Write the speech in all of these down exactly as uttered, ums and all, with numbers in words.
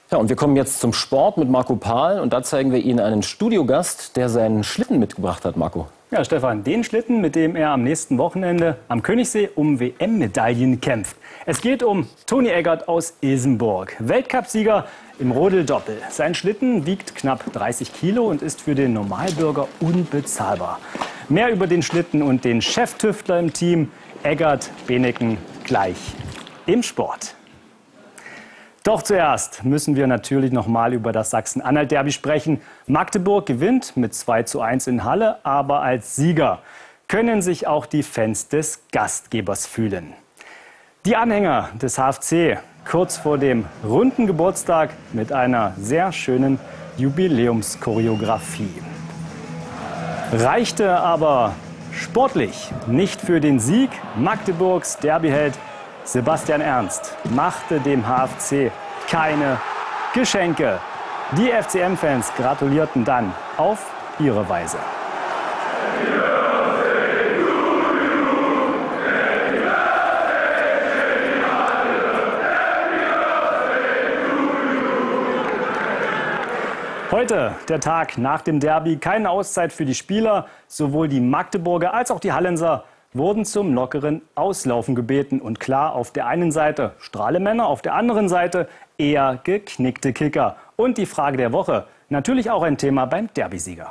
Ja, und wir kommen jetzt zum Sport mit Marco Pahl und da zeigen wir Ihnen einen Studiogast, der seinen Schlitten mitgebracht hat, Marco. Ja, Stefan, den Schlitten, mit dem er am nächsten Wochenende am Königssee um W M-Medaillen kämpft. Es geht um Toni Eggert aus Ilsenburg, Weltcupsieger im Rodeldoppel. Sein Schlitten wiegt knapp dreißig Kilo und ist für den Normalbürger unbezahlbar. Mehr über den Schlitten und den Cheftüftler im Team, Eggert, Beneken, gleich im Sport. Doch zuerst müssen wir natürlich noch mal über das Sachsen-Anhalt-Derby sprechen. Magdeburg gewinnt mit zwei zu eins in Halle, aber als Sieger können sich auch die Fans des Gastgebers fühlen. Die Anhänger des H F C kurz vor dem runden Geburtstag mit einer sehr schönen Jubiläumschoreografie. Reichte aber sportlich nicht für den Sieg. Magdeburgs Derbyheld Sebastian Ernst machte dem H F C keine Geschenke. Die F C M-Fans gratulierten dann auf ihre Weise. Heute, der Tag nach dem Derby, keine Auszeit für die Spieler. Sowohl die Magdeburger als auch die Hallenser wurden zum lockeren Auslaufen gebeten. Und klar, auf der einen Seite Strahlemänner, auf der anderen Seite eher geknickte Kicker. Und die Frage der Woche, natürlich auch ein Thema beim Derbysieger.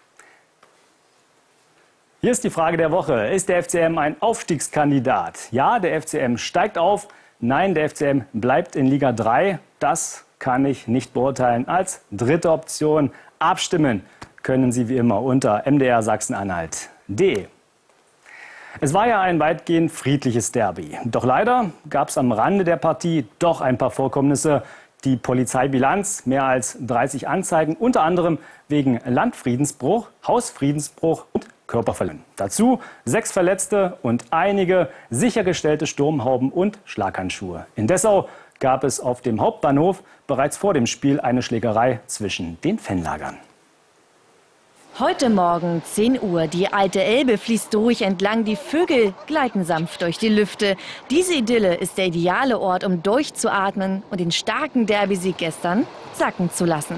Hier ist die Frage der Woche. Ist der F C M ein Aufstiegskandidat? Ja, der F C M steigt auf. Nein, der F C M bleibt in Liga drei. Das kann ich nicht beurteilen. Als dritte Option abstimmen können Sie wie immer unter m d r sachsen-anhalt punkt de. Es war ja ein weitgehend friedliches Derby. Doch leider gab es am Rande der Partie doch ein paar Vorkommnisse. Die Polizeibilanz, mehr als dreißig Anzeigen, unter anderem wegen Landfriedensbruch, Hausfriedensbruch und Körperverletzung. Dazu sechs Verletzte und einige sichergestellte Sturmhauben und Schlaghandschuhe. In Dessau gab es auf dem Hauptbahnhof bereits vor dem Spiel eine Schlägerei zwischen den Fanlagern. Heute Morgen zehn Uhr. Die alte Elbe fließt ruhig entlang. Die Vögel gleiten sanft durch die Lüfte. Diese Idylle ist der ideale Ort, um durchzuatmen und den starken Derby-Sieg gestern sacken zu lassen.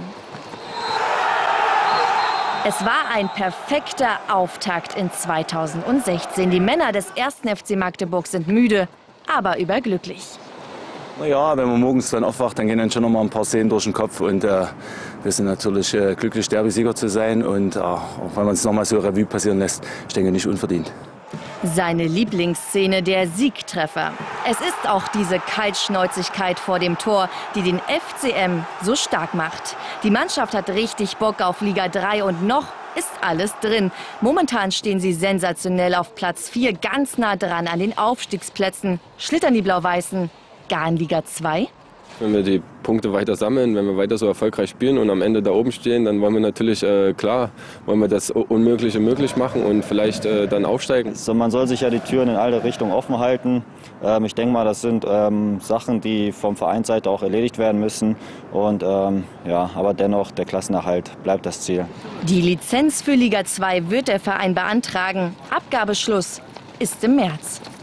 Es war ein perfekter Auftakt in zweitausendsechzehn. Die Männer des ersten F C Magdeburg sind müde, aber überglücklich. Naja, wenn man morgens dann aufwacht, dann gehen dann schon noch mal ein paar Szenen durch den Kopf. Und äh, wir sind natürlich äh, glücklich, Derby-Sieger zu sein. Und äh, auch wenn man es noch mal so Revue passieren lässt, ich denke, nicht unverdient. Seine Lieblingsszene, der Siegtreffer. Es ist auch diese Kaltschnäuzigkeit vor dem Tor, die den F C M so stark macht. Die Mannschaft hat richtig Bock auf Liga drei und noch ist alles drin. Momentan stehen sie sensationell auf Platz vier, ganz nah dran an den Aufstiegsplätzen. Schlittern die Blau-Weißen gar in Liga zwei? Wenn wir die Punkte weiter sammeln, wenn wir weiter so erfolgreich spielen und am Ende da oben stehen, dann wollen wir natürlich, äh, klar, wollen wir das Unmögliche möglich machen und vielleicht äh, dann aufsteigen. So, man soll sich ja die Türen in alle Richtungen offen halten. Ähm, ich denke mal, das sind ähm, Sachen, die vom Vereinsseite auch erledigt werden müssen. Und, ähm, ja, aber dennoch, der Klassenerhalt bleibt das Ziel. Die Lizenz für Liga zwei wird der Verein beantragen. Abgabeschluss ist im März.